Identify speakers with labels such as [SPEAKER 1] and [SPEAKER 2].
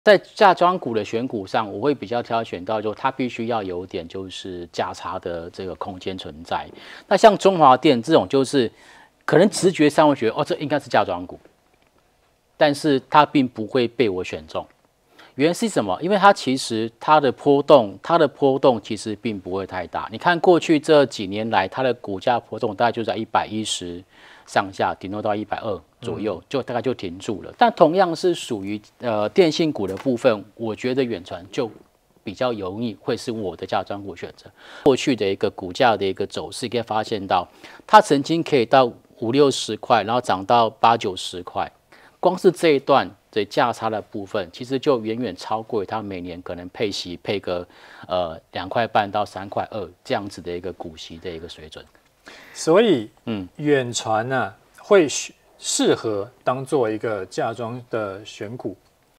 [SPEAKER 1] 在价庄股的选股上，我会比较挑选到，就它必须要有点就是价差的这个空间存在。那像中华电这种，就是可能直觉上会觉得，哦，这应该是价庄股，但是它并不会被我选中。原因是什么？因为它其实它的波动其实并不会太大。你看过去这几年来，它的股价波动大概就在110上下，顶多到120左右，就大概就停住了。但同样是属于电信股的部分，我觉得远传就比较容易会是我的价庄股选择。过去的一个股价的一个走势，可以发现到它曾经可以到50-60块，然后涨到80-90块。光是这一段的价差的部分，其实就远远超过它每年可能配息配个2.5块到3.2块这样子的一个股息的一个水准。
[SPEAKER 2] 所以，远传呢、会适合当做一个价庄的选股。